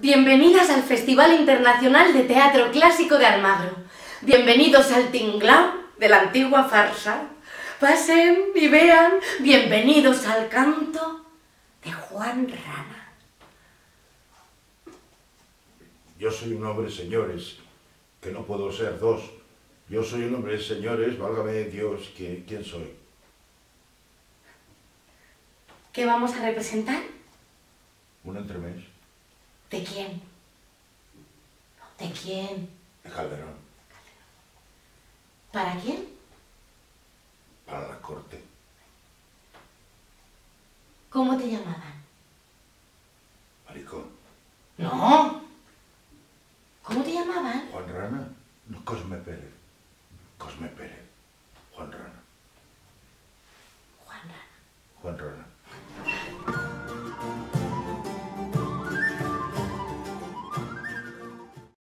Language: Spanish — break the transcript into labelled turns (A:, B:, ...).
A: Bienvenidas al Festival Internacional de Teatro Clásico de Almagro. Bienvenidos al tinglao de la antigua farsa. Pasen y vean, bienvenidos al canto de Juan Rana.
B: Yo soy un hombre, señores, que no puedo ser dos. Yo soy un hombre, señores, válgame Dios, ¿quién soy?
A: ¿Qué vamos a representar?
B: Un entremés.
A: ¿De quién? ¿De quién?
B: De Calderón.
A: ¿Para quién?
B: Para la corte.
A: ¿Cómo te llamaban?
B: Maricón.
A: No. ¿Cómo te llamaban?
B: Juan Rana. No, Cosme Pérez. Cosme Pérez. Juan Rana.
A: Juan Rana.
B: Juan Rana.